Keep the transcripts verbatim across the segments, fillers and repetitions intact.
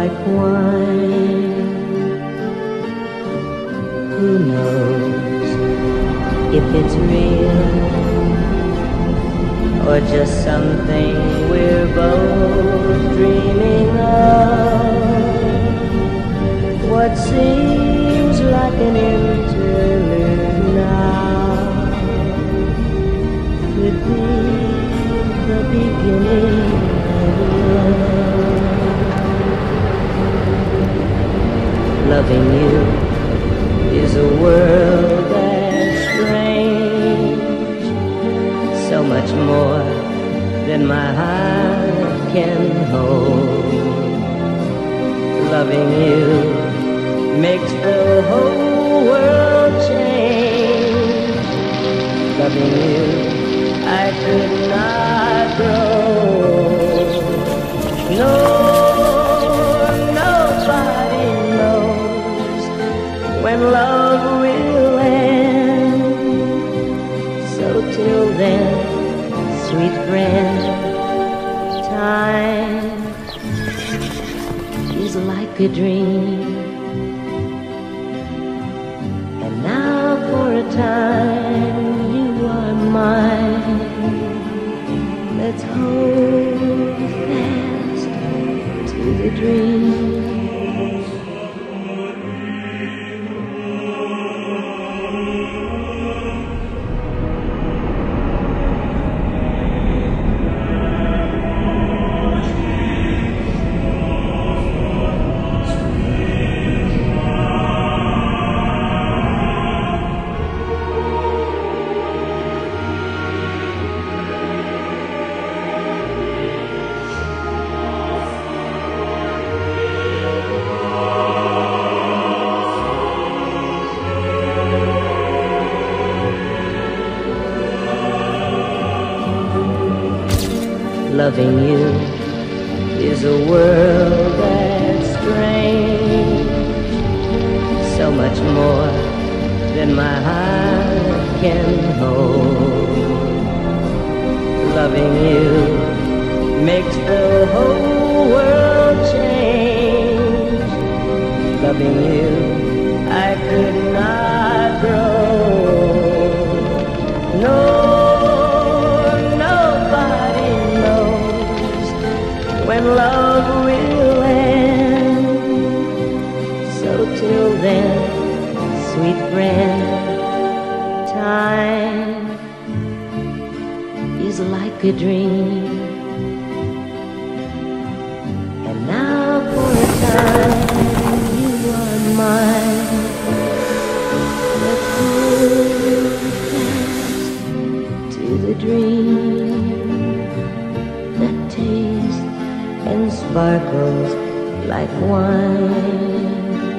like wine. Who knows if it's real or just something we're both dreaming of? What seems like an interlude now could be the beginning of love. Loving you is a world that's strange, so much more than my heart can hold. Loving you makes the whole world change. Loving you, I could not grow. No, nobody knows when love will end. So till then, sweet friend, time is like a dream. And now for a time you are mine. Let's hold fast to the dream. Loving you is a world that's strange, so much more than my heart can hold. Loving you makes the whole world change. Loving you, I could not grow. No, when love will end. So till then, sweet friend, time is like a dream. And now for a time you are mine. Let's hold fast to the dream that tastes and sparkles like wine.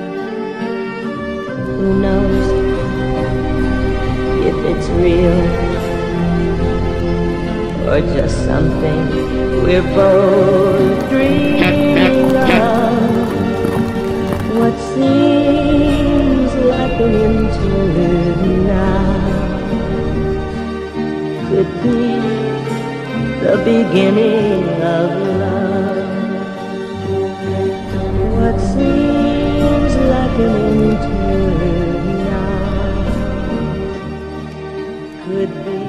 Who knows if it's real or just something we're both dreaming of? What seems like an interlude now could be the beginning of love. What seems like an interlude now could be